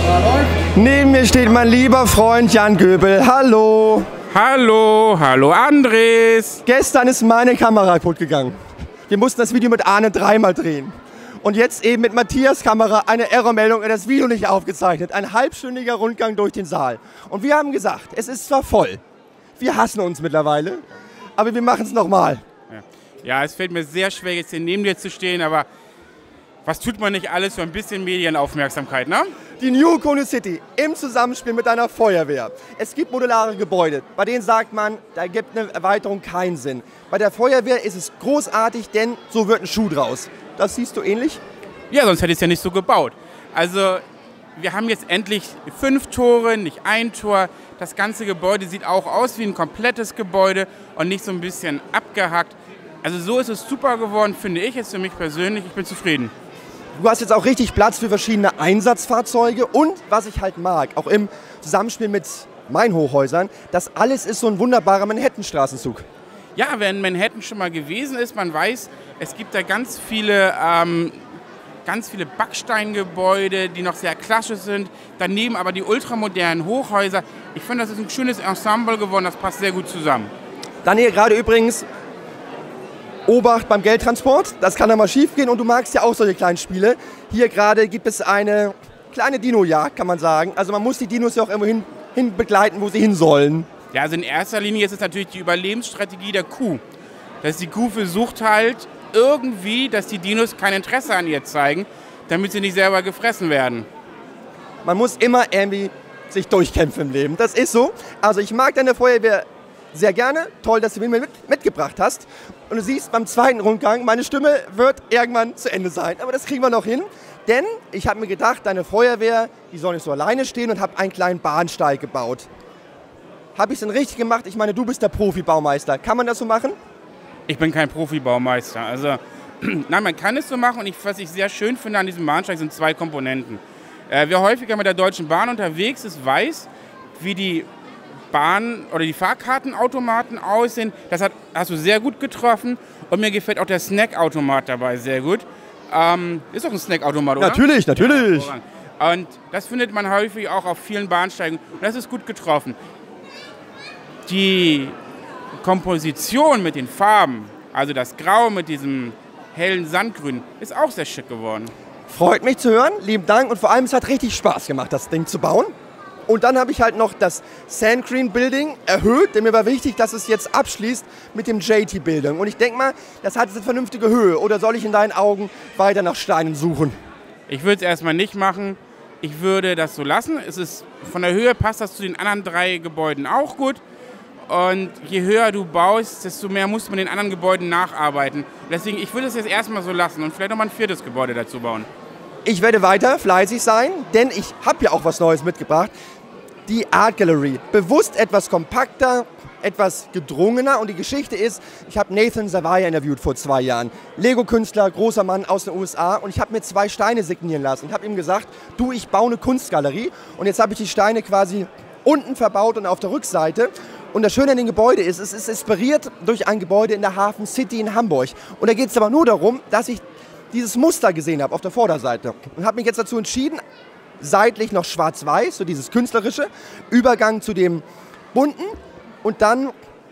Neben mir steht mein lieber Freund Jan Göbel. Hallo. Hallo, hallo Andres. Gestern ist meine Kamera kaputt gegangen. Wir mussten das Video mit Arne dreimal drehen. Und jetzt eben mit Matthias Kamera eine Errormeldung, das Video nicht aufgezeichnet. Ein halbstündiger Rundgang durch den Saal. Und wir haben gesagt, es ist zwar voll. Wir hassen uns mittlerweile, aber wir machen es nochmal. Ja, es fällt mir sehr schwer, jetzt hier neben dir zu stehen, aber was tut man nicht alles für ein bisschen Medienaufmerksamkeit, ne? Die New Kone City im Zusammenspiel mit einer Feuerwehr. Es gibt modulare Gebäude, bei denen sagt man, da gibt eine Erweiterung keinen Sinn. Bei der Feuerwehr ist es großartig, denn so wird ein Schuh draus. Das siehst du ähnlich? Ja, sonst hätte ich es ja nicht so gebaut. Also, wir haben jetzt endlich 5 Tore, nicht ein Tor. Das ganze Gebäude sieht auch aus wie ein komplettes Gebäude und nicht so ein bisschen abgehackt. Also so ist es super geworden, finde ich jetzt für mich persönlich. Ich bin zufrieden. Du hast jetzt auch richtig Platz für verschiedene Einsatzfahrzeuge und, was ich halt mag, auch im Zusammenspiel mit meinen Hochhäusern, das alles ist so ein wunderbarer Manhattan-Straßenzug. Ja, wer in Manhattan schon mal gewesen ist, man weiß, es gibt da ganz viele Backsteingebäude, die noch sehr klassisch sind. Daneben aber die ultramodernen Hochhäuser. Ich finde, das ist ein schönes Ensemble geworden, das passt sehr gut zusammen. Dann hier gerade übrigens Obacht beim Geldtransport, das kann da mal schief gehen und du magst ja auch solche kleinen Spiele. Hier gerade gibt es eine kleine Dino-Jagd, kann man sagen. Also man muss die Dinos ja auch irgendwo hin begleiten, wo sie hin sollen. Ja, also in erster Linie ist es natürlich die Überlebensstrategie der Kuh. Dass die Kuh versucht halt irgendwie, dass die Dinos kein Interesse an ihr zeigen, damit sie nicht selber gefressen werden. Man muss immer irgendwie sich durchkämpfen im Leben, das ist so. Also ich mag deine Feuerwehr sehr gerne, toll, dass du mich mitgebracht hast. Und du siehst beim zweiten Rundgang, meine Stimme wird irgendwann zu Ende sein. Aber das kriegen wir noch hin, denn ich habe mir gedacht, deine Feuerwehr, die soll nicht so alleine stehen und habe einen kleinen Bahnsteig gebaut. Habe ich es denn richtig gemacht? Ich meine, du bist der Profi-Baumeister. Kann man das so machen? Ich bin kein Profi-Baumeister. Also, nein, man kann es so machen und was ich sehr schön finde an diesem Bahnsteig sind 2 Komponenten. Wer häufiger mit der Deutschen Bahn unterwegs ist, weiß, wie die Bahn oder die Fahrkartenautomaten aussehen. Das hast du sehr gut getroffen und mir gefällt auch der Snackautomat dabei sehr gut. Ist doch ein Snackautomat, oder? Natürlich, natürlich. Ja, und das findet man häufig auch auf vielen Bahnsteigen und das ist gut getroffen. Die Komposition mit den Farben, also das Grau mit diesem hellen Sandgrün, ist auch sehr schick geworden. Freut mich zu hören, lieben Dank und vor allem es hat richtig Spaß gemacht, das Ding zu bauen. Und dann habe ich halt noch das Sandgreen Building erhöht, denn mir war wichtig, dass es jetzt abschließt mit dem JT Building. Und ich denke mal, das hat jetzt eine vernünftige Höhe. Oder soll ich in deinen Augen weiter nach Steinen suchen? Ich würde es erstmal nicht machen. Ich würde das so lassen. Von der Höhe passt das zu den anderen 3 Gebäuden auch gut. Und je höher du baust, desto mehr muss man den anderen Gebäuden nacharbeiten. Deswegen, ich würde es jetzt erstmal so lassen und vielleicht noch mal ein 4. Gebäude dazu bauen. Ich werde weiter fleißig sein, denn ich habe ja auch was Neues mitgebracht. Die Art Gallery. Bewusst etwas kompakter, etwas gedrungener. Und die Geschichte ist, ich habe Nathan Zavaya interviewt vor 2 Jahren. Lego-Künstler, großer Mann aus den USA. Und ich habe mir 2 Steine signieren lassen und habe ihm gesagt, du, ich baue eine Kunstgalerie. Und jetzt habe ich die Steine quasi unten verbaut und auf der Rückseite. Und das Schöne an dem Gebäude ist, es ist inspiriert durch ein Gebäude in der Hafen City in Hamburg. Und da geht es aber nur darum, dass ich dieses Muster gesehen habe auf der Vorderseite. Und habe mich jetzt dazu entschieden, seitlich noch schwarz-weiß, so dieses künstlerische, Übergang zu dem bunten und dann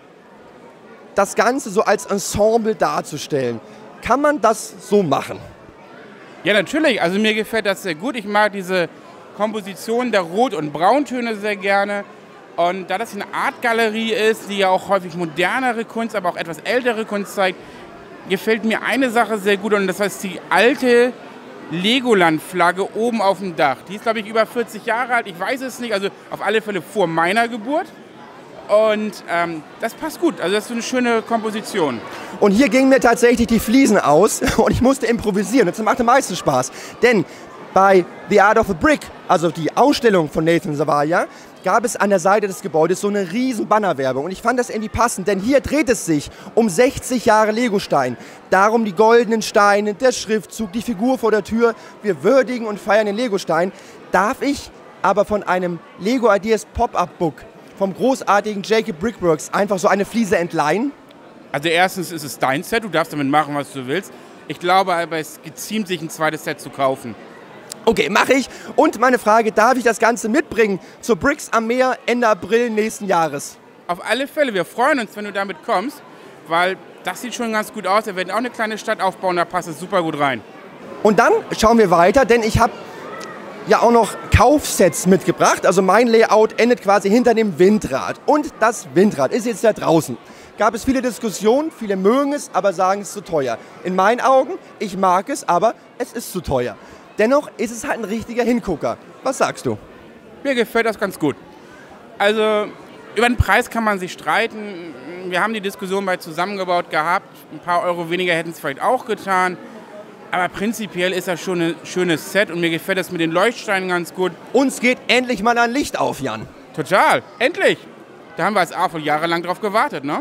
das Ganze so als Ensemble darzustellen. Kann man das so machen? Ja, natürlich. Also mir gefällt das sehr gut. Ich mag diese Komposition der Rot- und Brauntöne sehr gerne. Und da das eine Artgalerie ist, die ja auch häufig modernere Kunst, aber auch etwas ältere Kunst zeigt, gefällt mir eine Sache sehr gut. Und das heißt die alte Legoland-Flagge oben auf dem Dach. Die ist, glaube ich, über 40 Jahre alt. Ich weiß es nicht, also auf alle Fälle vor meiner Geburt. Und das passt gut. Also das ist so eine schöne Komposition. Und hier gingen mir tatsächlich die Fliesen aus und ich musste improvisieren. Das macht am meisten Spaß. Denn bei The Art of a Brick, also die Ausstellung von Nathan Zavaya, gab es an der Seite des Gebäudes so eine riesen Bannerwerbung. Und ich fand das irgendwie passend, denn hier dreht es sich um 60 Jahre Legostein. Darum die goldenen Steine, der Schriftzug, die Figur vor der Tür. Wir würdigen und feiern den Legostein. Darf ich aber von einem Lego Ideas Pop-Up-Book vom großartigen Jacob Brickworks einfach so eine Fliese entleihen? Also erstens ist es dein Set, du darfst damit machen, was du willst. Ich glaube aber, es geziemt sich ein zweites Set zu kaufen. Okay, mache ich. Und meine Frage, darf ich das Ganze mitbringen zur Bricks am Meer Ende April nächsten Jahres? Auf alle Fälle, wir freuen uns, wenn du damit kommst, weil das sieht schon ganz gut aus. Wir werden auch eine kleine Stadt aufbauen, da passt es super gut rein. Und dann schauen wir weiter, denn ich habe ja auch noch Kaufsets mitgebracht. Also mein Layout endet quasi hinter dem Windrad. Und das Windrad ist jetzt da draußen. Gab es viele Diskussionen, viele mögen es, aber sagen, es ist zu teuer. In meinen Augen, ich mag es, aber es ist zu teuer. Dennoch ist es halt ein richtiger Hingucker. Was sagst du? Mir gefällt das ganz gut. Also über den Preis kann man sich streiten. Wir haben die Diskussion bei zusammengebaut gehabt. Ein paar Euro weniger hätten es vielleicht auch getan. Aber prinzipiell ist das schon ein schönes Set und mir gefällt das mit den Leuchtsteinen ganz gut. Uns geht endlich mal ein Licht auf, Jan. Total, endlich. Da haben wir als AFOL jahrelang drauf gewartet, ne?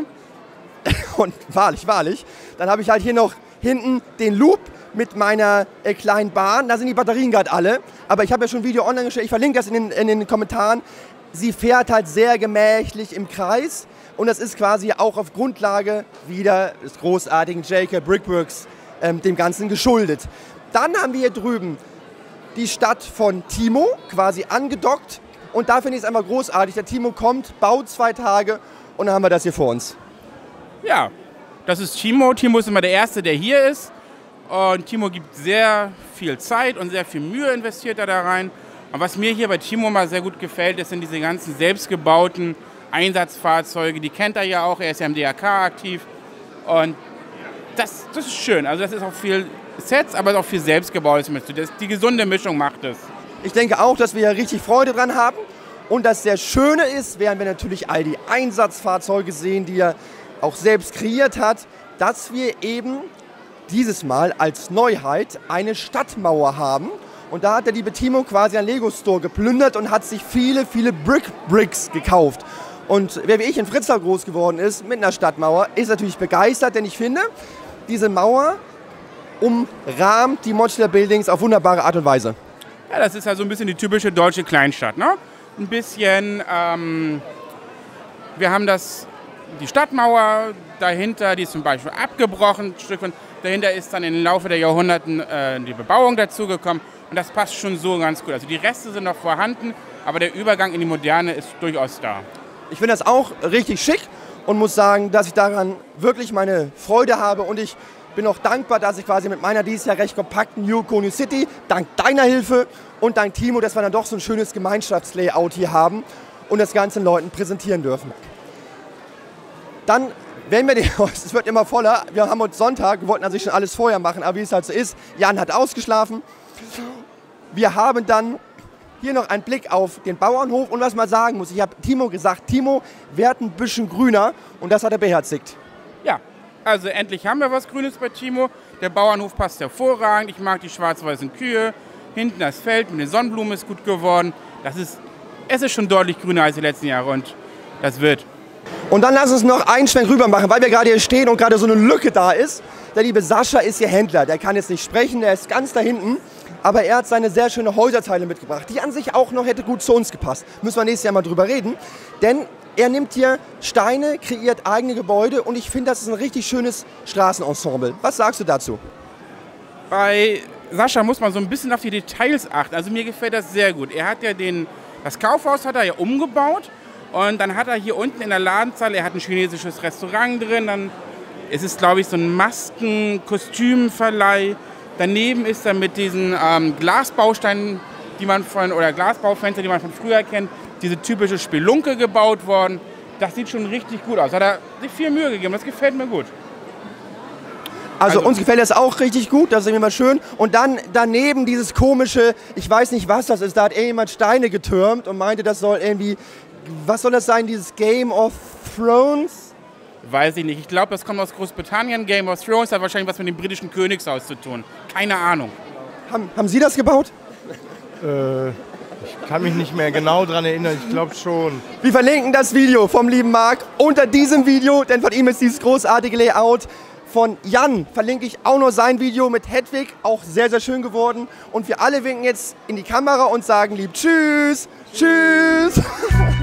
Und wahrlich, wahrlich. Dann habe ich halt hier noch hinten den Loop mit meiner kleinen Bahn. Da sind die Batterien gerade alle. Aber ich habe ja schon ein Video online gestellt. Ich verlinke das in den Kommentaren. Sie fährt halt sehr gemächlich im Kreis. Und das ist quasi auch auf Grundlage wieder des großartigen JK Brickworks dem Ganzen geschuldet. Dann haben wir hier drüben die Stadt von Timo quasi angedockt. Und da finde ich es einfach großartig. Der Timo kommt, baut 2 Tage und dann haben wir das hier vor uns. Ja, das ist Timo. Timo ist immer der Erste, der hier ist. Und Timo gibt sehr viel Zeit und sehr viel Mühe investiert er da rein. Und was mir hier bei Timo mal sehr gut gefällt, das sind diese ganzen selbstgebauten Einsatzfahrzeuge. Die kennt er ja auch, er ist ja im DRK aktiv. Und das ist schön. Also das ist auch viel Sets, aber auch viel selbstgebautes. Die gesunde Mischung macht es. Ich denke auch, dass wir ja richtig Freude dran haben. Und das sehr Schöne ist, während wir natürlich all die Einsatzfahrzeuge sehen, die er auch selbst kreiert hat, dass wir eben dieses Mal als Neuheit eine Stadtmauer haben. Und da hat der liebe Timo quasi einen Lego-Store geplündert und hat sich viele, viele Bricks gekauft. Und wer wie ich in Fritzlar groß geworden ist, mit einer Stadtmauer, ist natürlich begeistert, denn ich finde, diese Mauer umrahmt die Modular Buildings auf wunderbare Art und Weise. Ja, das ist ja so ein bisschen die typische deutsche Kleinstadt, ne? Ein bisschen, wir haben die Stadtmauer dahinter, die ist zum Beispiel abgebrochen, ein Stück von, dahinter ist dann im Laufe der Jahrhunderten die Bebauung dazugekommen und das passt schon so ganz gut. Also die Reste sind noch vorhanden, aber der Übergang in die Moderne ist durchaus da. Ich finde das auch richtig schick und muss sagen, dass ich daran wirklich meine Freude habe und ich bin auch dankbar, dass ich quasi mit meiner dieses Jahr recht kompakten New City, dank deiner Hilfe und dank Timo, dass wir dann doch so ein schönes Gemeinschaftslayout hier haben und das Ganze den Leuten präsentieren dürfen. Dann werden wir es wird immer voller. Wir haben uns Sonntag, wir wollten also schon alles vorher machen, aber wie es halt so ist, Jan hat ausgeschlafen. Wir haben dann hier noch einen Blick auf den Bauernhof und was man sagen muss, ich habe Timo gesagt, Timo, werd ein bisschen grüner und das hat er beherzigt. Ja, also endlich haben wir was Grünes bei Timo. Der Bauernhof passt hervorragend, ich mag die schwarz-weißen Kühe. Hinten das Feld mit den Sonnenblumen ist gut geworden. Es ist schon deutlich grüner als die letzten Jahre und das wird. Und dann lass uns noch einen Schwenk rüber machen, weil wir gerade hier stehen und gerade so eine Lücke da ist. Der liebe Sascha ist hier Händler, der kann jetzt nicht sprechen, der ist ganz da hinten. Aber er hat seine sehr schöne Häuserteile mitgebracht, die an sich auch noch hätte gut zu uns gepasst. Müssen wir nächstes Jahr mal drüber reden. Denn er nimmt hier Steine, kreiert eigene Gebäude und ich finde, das ist ein richtig schönes Straßenensemble. Was sagst du dazu? Bei Sascha muss man so ein bisschen auf die Details achten. Also mir gefällt das sehr gut. Er hat ja das Kaufhaus hat er ja umgebaut und dann hat er hier unten in der Ladenzeile, er hat ein chinesisches Restaurant drin, dann ist es, glaube ich, so ein Masken-Kostümverleih. Daneben ist er mit diesen Glasbausteinen, oder Glasbaufenster, die man von früher kennt, diese typische Spelunke gebaut worden. Das sieht schon richtig gut aus. Hat er sich viel Mühe gegeben, das gefällt mir gut. Also uns gefällt das auch richtig gut, das ist immer schön. Und dann daneben dieses komische, ich weiß nicht, was das ist, da hat jemand Steine getürmt und meinte, das soll irgendwie, was soll das sein, dieses Game of Thrones? Weiß ich nicht. Ich glaube, das kommt aus Großbritannien. Game of Thrones hat wahrscheinlich was mit dem britischen Königshaus zu tun. Keine Ahnung. Haben Sie das gebaut? Ich kann mich nicht mehr genau daran erinnern. Ich glaube schon. Wir verlinken das Video vom lieben Marc unter diesem Video, denn von ihm ist dieses großartige Layout. Von Jan verlinke ich auch noch sein Video mit Hedwig, auch sehr, sehr schön geworden. Und wir alle winken jetzt in die Kamera und sagen lieb Tschüss, Tschüss.